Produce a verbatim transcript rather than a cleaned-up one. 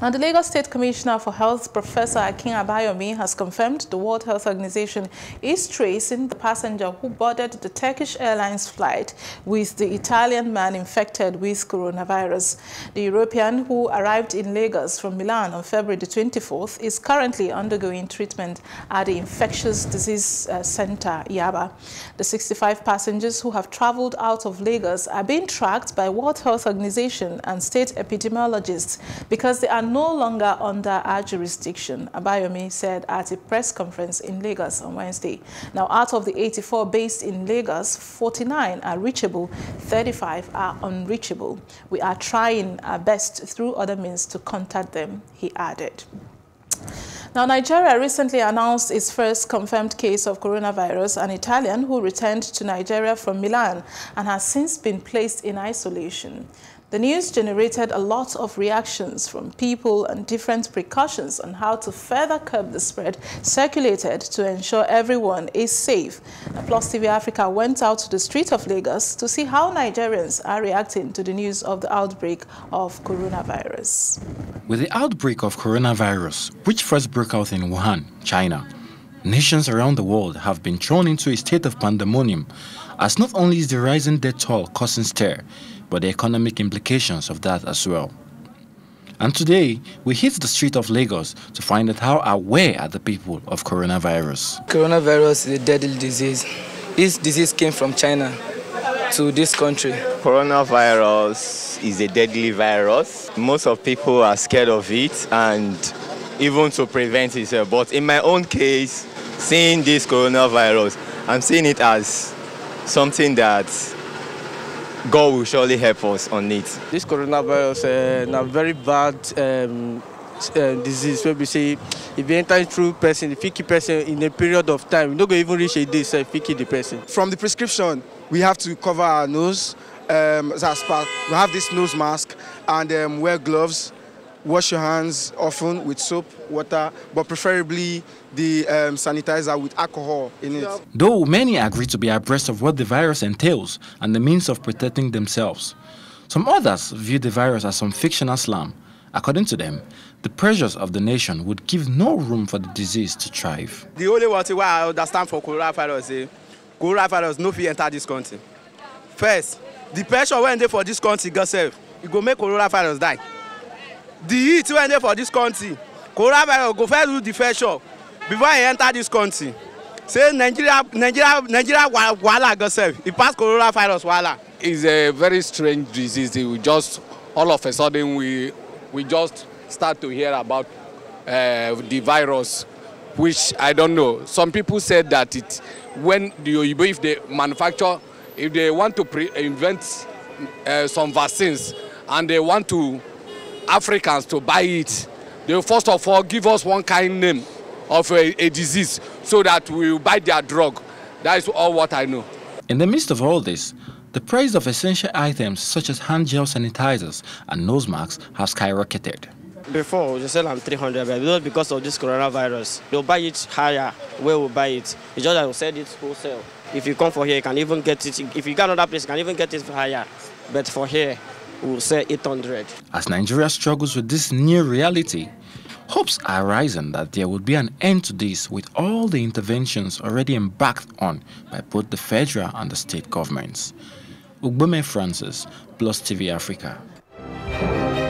Now, the Lagos State Commissioner for Health, Professor Akin Abayomi, has confirmed the World Health Organization is tracing the passenger who boarded the Turkish Airlines flight with the Italian man infected with coronavirus. The European, who arrived in Lagos from Milan on February the twenty-fourth, is currently undergoing treatment at the Infectious Disease uh, Center, Yaba. The sixty-five passengers who have traveled out of Lagos are being tracked by World Health Organization and state epidemiologists because they are no longer under our jurisdiction, Abayomi said at a press conference in Lagos on Wednesday. Now, out of the eighty-four based in Lagos, forty-nine are reachable, thirty-five are unreachable. We are trying our best through other means to contact them, he added. Now, Nigeria recently announced its first confirmed case of coronavirus, an Italian who returned to Nigeria from Milan and has since been placed in isolation. The news generated a lot of reactions from people, and different precautions on how to further curb the spread circulated to ensure everyone is safe. Plus T V Africa went out to the street of Lagos to see how Nigerians are reacting to the news of the outbreak of coronavirus. With the outbreak of coronavirus, which first broke out in Wuhan, China, nations around the world have been thrown into a state of pandemonium, as not only is the rising death toll causing stir, but the economic implications of that as well. And today, we hit the street of Lagos to find out how aware are the people of coronavirus. Coronavirus is a deadly disease. This disease came from China to this country. Coronavirus is a deadly virus. Most of people are scared of it and even to prevent it. But in my own case, seeing this coronavirus, I'm seeing it as something that God will surely help us on it. This coronavirus is uh, a very bad um, uh, disease. Where we say if you enter through person, if you keep person in a period of time, you don't go even reach a day, so if you keep the person. From the prescription, we have to cover our nose. Um, as part, we have this nose mask and um, wear gloves. Wash your hands often with soap, water, but preferably the um, sanitizer with alcohol in it. Though many agree to be abreast of what the virus entails and the means of protecting themselves, some others view the virus as some fictional slam. According to them, the pressures of the nation would give no room for the disease to thrive. The only thing I understand for coronavirus is coronavirus no fit enter this country. First, the pressure when they for this country go save, it go make coronavirus die. The heat when they for this country, coronavirus go first do the first shock before he enter this country. Say Nigeria, Nigeria, Nigeria, wala go save. It pass coronavirus wala. It's a very strange disease. We just all of a sudden we we just start to hear about uh, the virus, which I don't know. Some people said that it when the if they manufacture, if they want to pre invent uh, some vaccines and they want to Africans to buy it, they first of all give us one kind name of a, a disease so that we will buy their drug. That is all what I know. In the midst of all this, the price of essential items such as hand gel sanitizers and nose masks have skyrocketed. Before, we sell them three hundred, but because of this coronavirus, they'll buy it higher where we buy it. It's just that we sell it wholesale. If you come for here, you can even get it. If you got another place, you can even get it higher. But for here, we'll sell eight hundred. As Nigeria struggles with this new reality, hopes are rising that there would be an end to this with all the interventions already embarked on by both the federal and the state governments. Ugbome Francis, Plus T V Africa.